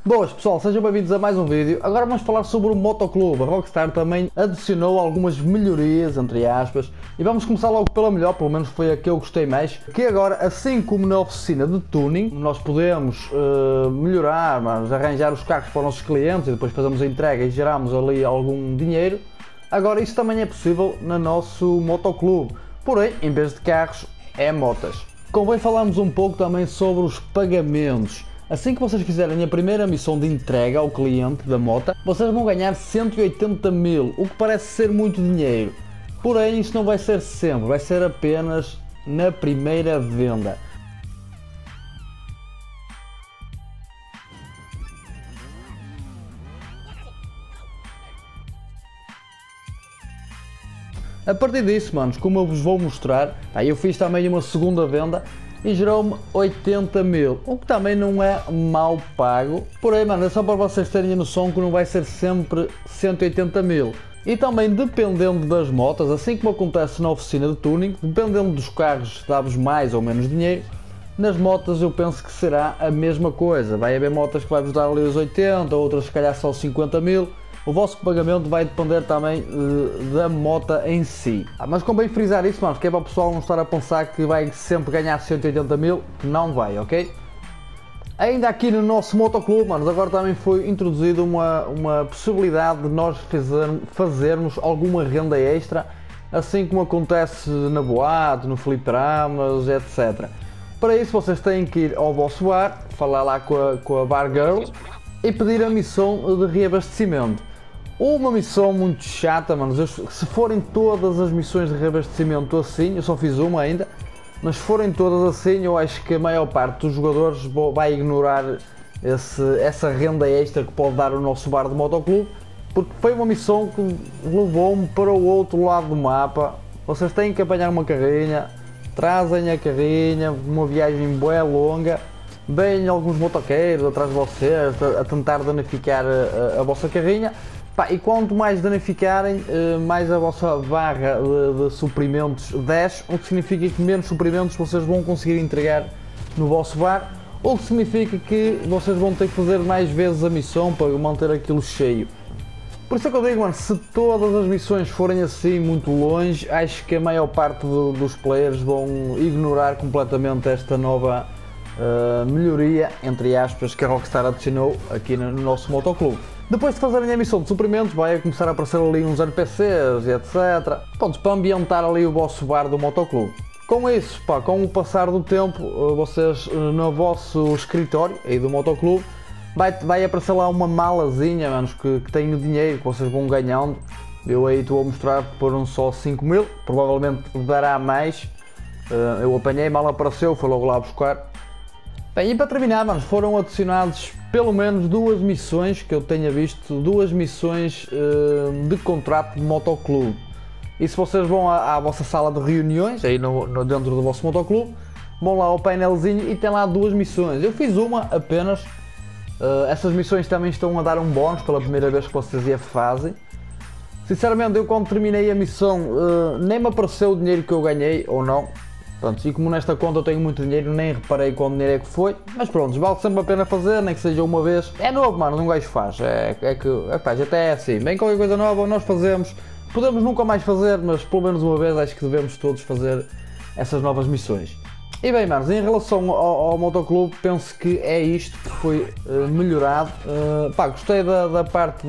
Boas pessoal, sejam bem-vindos a mais um vídeo. Agora vamos falar sobre o Motoclube. A Rockstar também adicionou algumas melhorias, entre aspas, e vamos começar logo pela melhor, pelo menos foi a que eu gostei mais, que agora, assim como na oficina de tuning, nós podemos melhorar, arranjar os carros para os nossos clientes e depois fazemos a entrega e geramos ali algum dinheiro. Agora isso também é possível no nosso Motoclube, porém, em vez de carros, é motas. Convém falarmos um pouco também sobre os pagamentos. Assim que vocês fizerem a primeira missão de entrega ao cliente da moto, vocês vão ganhar 180 mil, o que parece ser muito dinheiro. Porém, isso não vai ser sempre, vai ser apenas na primeira venda. A partir disso, manos, como eu vos vou mostrar, eu fiz também uma segunda venda e gerou-me 80 mil, o que também não é mal pago. Porém, mano, é só para vocês terem a noção que não vai ser sempre 180 mil. E também dependendo das motas, assim como acontece na oficina de tuning, dependendo dos carros dá-vos mais ou menos dinheiro, nas motas eu penso que será a mesma coisa. Vai haver motas que vai-vos dar ali os 80, outras se calhar só 50 mil. O vosso pagamento vai depender também da moto em si. Mas convém frisar isso, manos, que é para o pessoal não estar a pensar que vai sempre ganhar 180 mil, não vai, ok? Ainda aqui no nosso Motoclube, manos, agora também foi introduzida uma possibilidade de nós fazermos alguma renda extra, assim como acontece na boate, no fliperamas, etc. Para isso vocês têm que ir ao vosso bar, falar lá com a bar girl e pedir a missão de reabastecimento. Uma missão muito chata, manos, se forem todas as missões de reabastecimento assim, eu só fiz uma ainda, mas se forem todas assim, eu acho que a maior parte dos jogadores vai ignorar essa renda extra que pode dar o nosso bar de Motoclube, porque foi uma missão que levou-me para o outro lado do mapa. Vocês têm que apanhar uma carrinha, trazem a carrinha, uma viagem bem longa, vêm alguns motoqueiros atrás de vocês a tentar danificar a vossa carrinha. E quanto mais danificarem, mais a vossa barra de suprimentos desce, o que significa que menos suprimentos vocês vão conseguir entregar no vosso bar, o que significa que vocês vão ter que fazer mais vezes a missão para manter aquilo cheio. Por isso é que eu digo, mano, se todas as missões forem assim muito longe, acho que a maior parte dos players vão ignorar completamente esta nova melhoria, entre aspas, que a Rockstar adicionou aqui no nosso Motoclube. Depois de fazerem a missão de suprimentos, vai começar a aparecer ali uns NPCs e etc. Pronto, para ambientar ali o vosso bar do Motoclube. Com isso, com o passar do tempo, vocês no vosso escritório aí do Motoclube, vai aparecer lá uma malazinha, manos, que tem o dinheiro que vocês vão ganhando. Eu aí estou a mostrar que foram só 5 mil, provavelmente dará mais. Eu apanhei, mal apareceu, foi logo lá buscar. Bem, e para terminar, manos, foram adicionados pelo menos duas missões que eu tenha visto, duas missões de contrato de Motoclube. E se vocês vão à vossa sala de reuniões, aí dentro do vosso Motoclube, vão lá ao painelzinho e tem lá duas missões. Eu fiz uma apenas, essas missões também estão a dar um bónus pela primeira vez que vocês a fazem. Sinceramente, eu quando terminei a missão, nem me apareceu o dinheiro que eu ganhei ou não. Pronto, e como nesta conta eu tenho muito dinheiro, nem reparei qual dinheiro é que foi, mas pronto, vale sempre a pena fazer, nem que seja uma vez. É novo, mano, um gajo faz, já até é assim, bem qualquer coisa nova nós fazemos, podemos nunca mais fazer, mas pelo menos uma vez acho que devemos todos fazer essas novas missões. E bem, manos, em relação ao Motoclube, penso que é isto que foi melhorado. Gostei da parte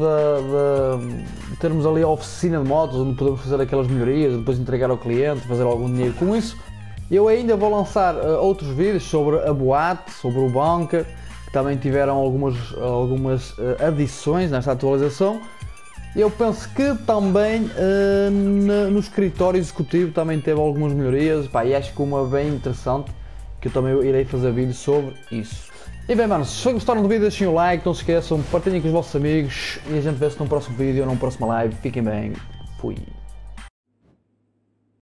de termos ali a oficina de motos, onde podemos fazer aquelas melhorias, depois entregar ao cliente, fazer algum dinheiro com isso. Eu ainda vou lançar outros vídeos sobre a boate, sobre o bunker, que também tiveram algumas adições nesta atualização. Eu penso que também no escritório executivo também teve algumas melhorias, e acho que uma bem interessante, que eu também irei fazer vídeo sobre isso. E bem, manos, se gostaram do vídeo deixem o like, não se esqueçam, partilhem com os vossos amigos e a gente vê-se num próximo vídeo ou numa próxima live. Fiquem bem, fui!